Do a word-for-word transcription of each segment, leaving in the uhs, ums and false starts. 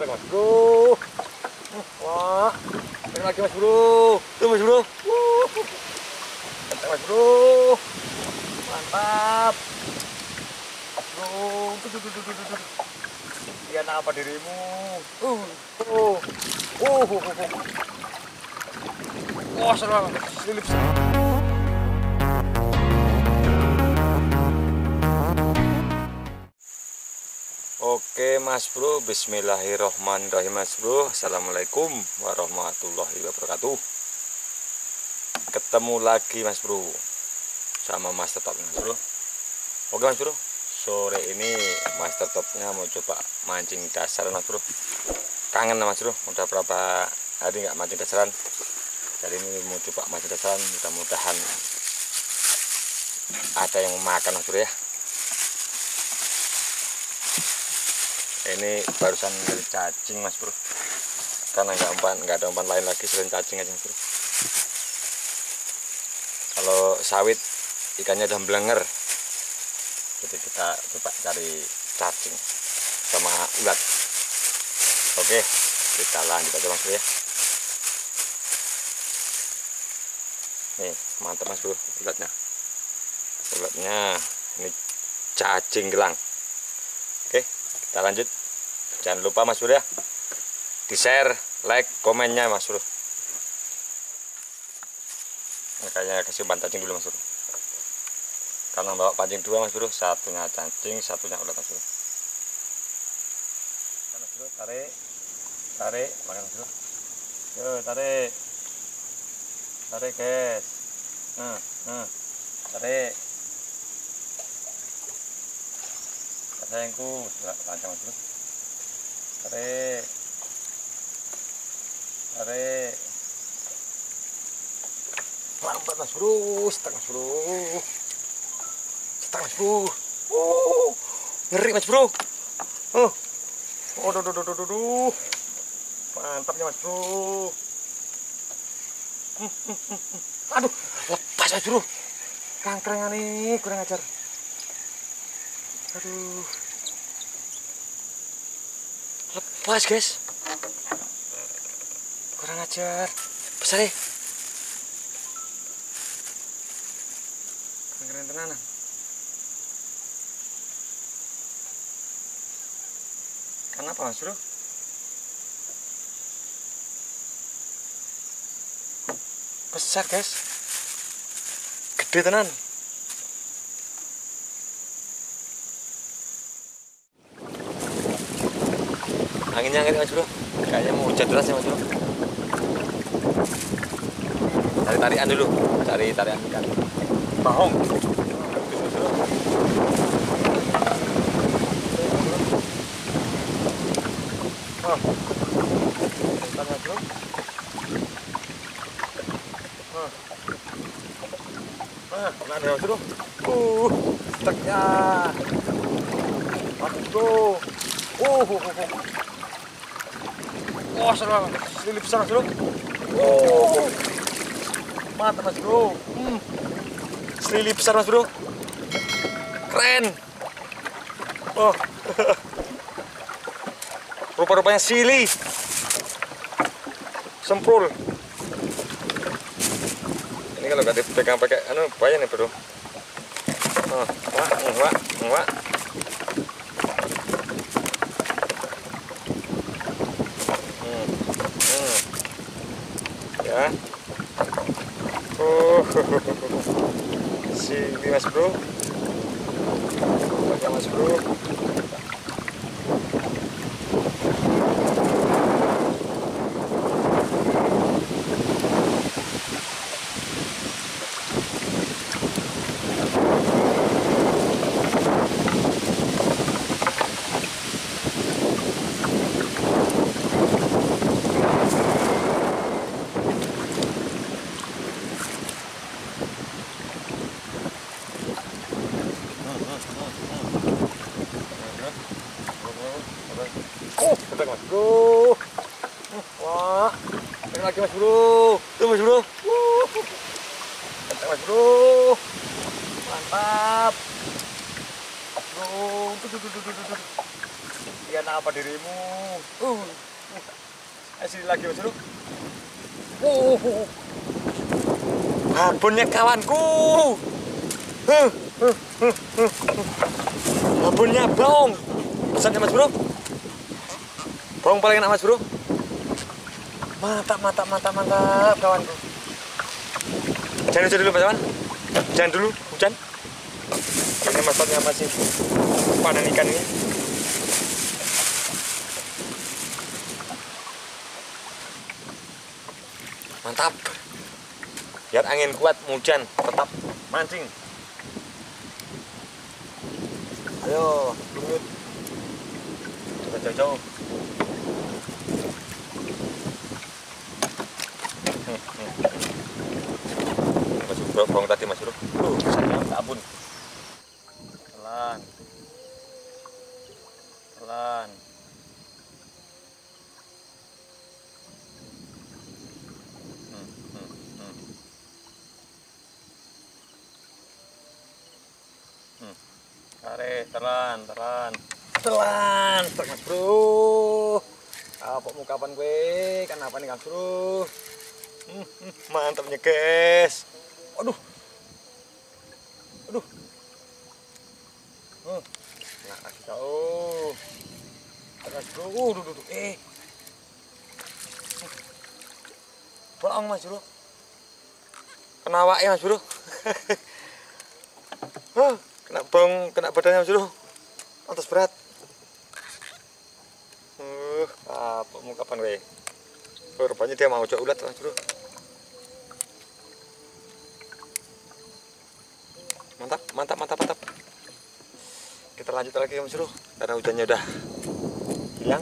Kencang mas bro. Wah, kencang lagi mas bro. Tuh mas bro. Kencang mas bro. Mantap. Bro, tuh tuh tuh tuh tuh tuh. Lihat apa dirimu? Uh, oh, oh, oh, oh. Wah, serang, selip. Oke mas bro, bismillahirrohmanirrohim mas bro. Assalamualaikum warahmatullahi wabarakatuh. Ketemu lagi mas bro sama Master Top mas bro. Oke mas bro, sore ini Master Topnya mau coba mancing dasaran mas bro. Kangen mas bro, udah berapa hari nggak mancing dasaran. Jadi ini mau coba mancing dasaran, mudah-mudahan ada yang makan mas bro ya. Ini barusan dari cacing mas bro, karena nggak umpan, nggak ada umpan lain lagi selain cacing aja mas bro. Kalau sawit ikannya udah belenger, jadi kita coba cari cacing sama ulat. Oke, kita lanjut aja mas bro ya. Nih mantap mas bro ulatnya, ulatnya ini cacing gelang. Oke, kita lanjut. Jangan lupa mas bro ya, di share, like, komennya mas bro. Makanya kasih umpan cacing dulu mas bro, karena bawa pancing dua mas bro, satunya cacing, satunya ulat mas bro. Mas bro, tarik, tarik, makan mas bro. Yo, tarik, tarik guys. Nah, nah, tarik. Sayangku, lancar mas bro. Tarik, tarik. Lambat mas bro, setak mas bro, setak mas bro. Oh, ngeri mas bro. Oh, oh, duh, duh, duh, duh, duh. Mantapnya mas bro. Hmm, hmm, hmm. Aduh, lepas mas bro. Kangkrengan nih, kurang ajar. Aduh, lepas guys, kurang ajar, besar ya, keren tenanan. Kenapa mas bro? Besar guys, gede tenan. Anginnya ngeri mas bro, kayaknya mau hujan deras ya mas bro. Cari tarian dulu, cari tarian ikan bahong. Oh, bentar mas bro. Oh, ah, kena ada mas bro. Uh, steknya, mas bro. Uh, uh, uh, uh. Wah, serang, selip besar mas bro. Oh, mantap mas bro. Hmm. Selip besar mas bro. Keren. Oh, rupa-rupanya sili. Semprul. Ini kalau nggak dipegang pakai anu bahaya nih bro. Oh, wah, wah, wah. Ya, oh, sini mas bro, pakai mas bro. Oh, kencang mas bro. Wah, kencang lagi mas bro. Tuh mas bro. Kencang mas bro. Mantap. Bro, tuh tuh tuh tuh tuh. Ikan apa dirimu? Uh, uh. Sini lagi Mas Bro. Uh, uh. Babonnya kawanku. Huh, huh, huh, huh. Babonnya bong. Pesannya Mas Bro. Bong paling enak Mas Bro. Mantap, mantap, mantap, mantap kawanku. Jangan hujan dulu Mas Wan. Jangan dulu hujan. Ini masanya masih panen ikan ini. Mantap. Biar angin kuat, hujan tetap mancing. Ayo, lungut. Coba jauh-jauh. Masuk bong tadi Mas Bro. Uh, besarnya minta ampun. Pelan. Pelan. Hmm, hmm, hmm. Hmm. Tarik, telan, telan. Telan, Mas Bro. Apa mau kapan gue? Kan apa nih Mas Bro? Hmm, hmm, mantapnya guys. Aduh. Aduh. Hmm. Nah, lagi kau. Mas Bro. Uh, duh, duh, duh. Eh. Bohong Mas Bro. Kena awak ya Mas Bro. Huh, kena bong, kena badannya Mas Bro. Atas berat. Uh, apa mau kapan gue? Oh, rupanya dia mau coba ulat Mas Bro. Mantap, mantap, mantap, mantap. Kita lanjut lagi Mas Bro, karena hujannya udah hilang.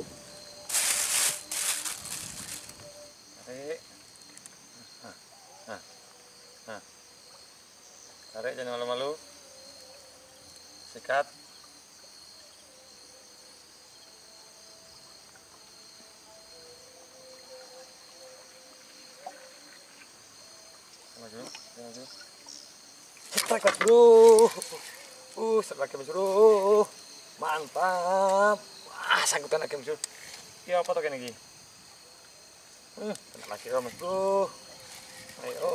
Tarik. Nah, nah, nah. Tarik, jangan malu-malu. Sikat. Maju, maju. Strike Mas Bro. Uh, strike Mas Bro. Mantap. Wah, sangkutan lagi Mas Bro. Iki apa to kene iki? Hmm, lagi ya Mas Bro. Ayo.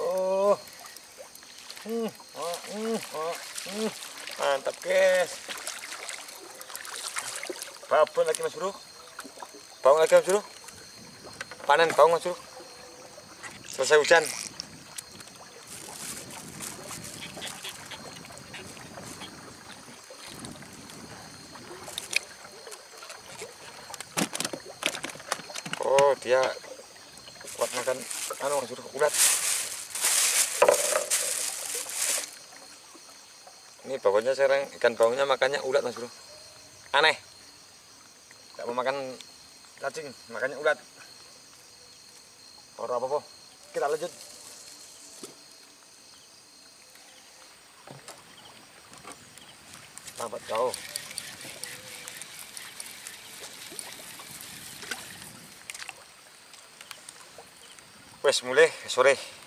Hmm, oh, hmm, oh, hmm. Mantap guys. Babon lagi Mas Bro. Bawang lagi Mas Bro. Panen bawang Mas Bro. Selesai hujan. Oh, dia kuat makan anu Mas Bro, ulat. Ini bawahnya sekarang ikan bawangnya makannya ulat Mas Bro. Aneh. Tidak mau makan cacing, makannya ulat. Ora apa-apa. Kita lanjut. Lambat kau. Wes mulai sore.